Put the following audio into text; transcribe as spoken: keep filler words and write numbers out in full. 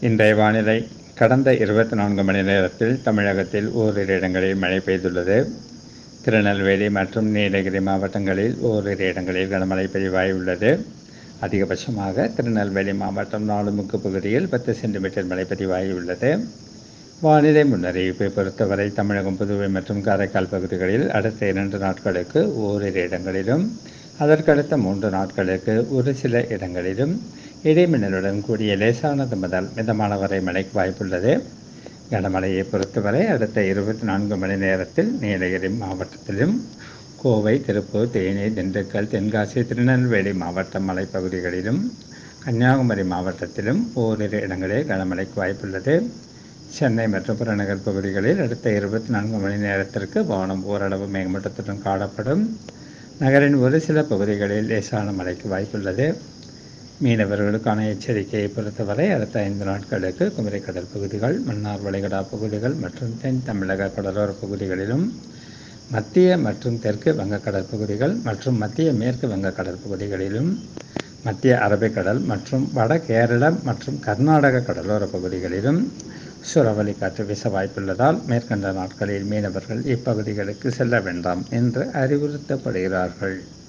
இன்றைய வானிலை. கடந்த இருபத்தி நான்கு மணி நேரத்தில் தமிழகத்தில் ஓரிரு இடங்களில் மழை பெய்துள்ளது. திருநெல்வேலி மற்றும் நீலகிரி மாவட்டங்களில் ஓரிரு இடங்களில் கனமழை பதிவாகியுள்ளது. அதிகபட்சமாக திருநெல்வேலி மாவட்டம் நாலுமுக்கு பகுதியில் பத்து சென்டிமீட்டர் மழை பதிவாகியுள்ளது. வானிலை முன்னறிவிப்பை பொறுத்தவரை தமிழகம், புதுவை மற்றும் காரைக்கால் பகுதிகளில் அடுத்த இரண்டு நாட்களுக்கு ஓரிரு இடங்களிலும், அதற்கடுத்த மூன்று நாட்களுக்கு ஒரு சில இடங்களிலும் இடைமின்னலுடன் கூடிய லேசானது முதல் மிதமான வரை மழைக்கு வாய்ப்புள்ளது. கனமழையை பொறுத்தவரை அடுத்த இருபத்தி நான்கு மணி நேரத்தில் நீலகிரி மாவட்டத்திலும், கோவை, திருப்பூர், தேனி, திண்டுக்கல், தென்காசி, திருநெல்வேலி மாவட்ட மலைப்பகுதிகளிலும், கன்னியாகுமரி மாவட்டத்திலும் ஓரிரு இடங்களில் கனமழைக்கு வாய்ப்புள்ளது. சென்னை மற்றும் புறநகர் பகுதிகளில் அடுத்த இருபத்தி நான்கு மணி நேரத்திற்கு வானம் ஓரளவு மேகமூட்டத்துடன் காணப்படும். நகரின் ஒரு சில பகுதிகளில் லேசான மழைக்கு வாய்ப்புள்ளது. மீனவர்களுக்கான எச்சரிக்கையை பொறுத்தவரை அடுத்த ஐந்து நாட்களுக்கு குமரிக்கடல் பகுதிகள், மன்னார் வளைகுடா பகுதிகள் மற்றும் தென் தமிழக கடலோர பகுதிகளிலும், மத்திய மற்றும் தெற்கு வங்கக்கடல் பகுதிகள் மற்றும் மத்திய மேற்கு வங்கக்கடல் பகுதிகளிலும், மத்திய அரபிக்கடல் மற்றும் வட கேரளம் மற்றும் கர்நாடக கடலோர பகுதிகளிலும் சூறாவளி காற்று வீச வாய்ப்புள்ளதால் மேற்கண்ட நாட்களில் மீனவர்கள் இப்பகுதிகளுக்கு செல்ல வேண்டாம் என்று அறிவுறுத்தப்படுகிறார்கள்.